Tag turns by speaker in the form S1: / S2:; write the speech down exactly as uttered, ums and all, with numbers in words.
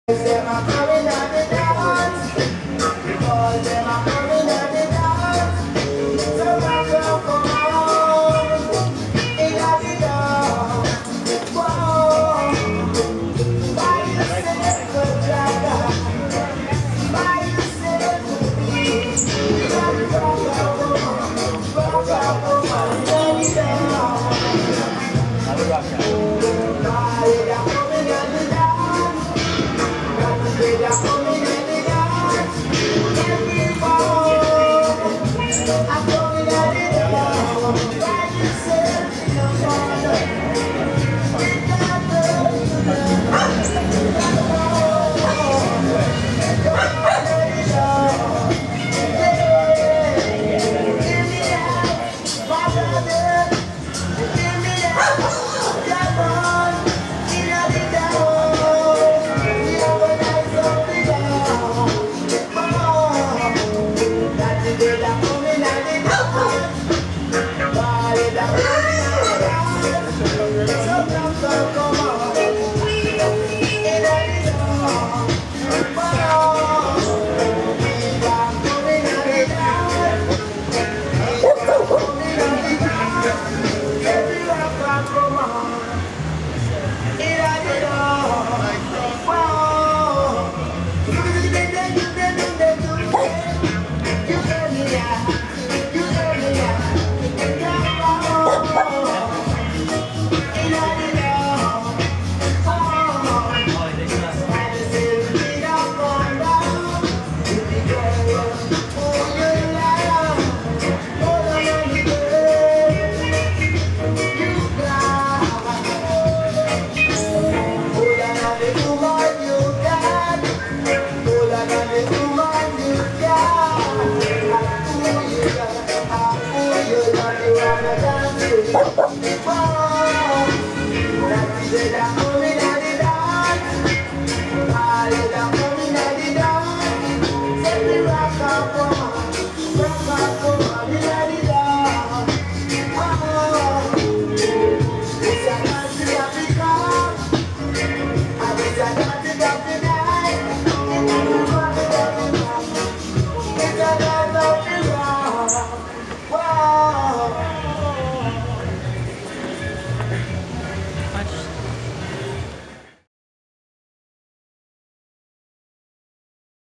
S1: Them a coming on the dance. All them a coming on the dance. So rock, rock, come on. In a the dance. Whoa. By yourself, Jaga. By yourself, please. Rock, rock, come on. Rock, rock, come on. In a the dance. By them coming on the dance. They are coming in the yard. I'm coming out in the yard. By yourself in the corner. Wow.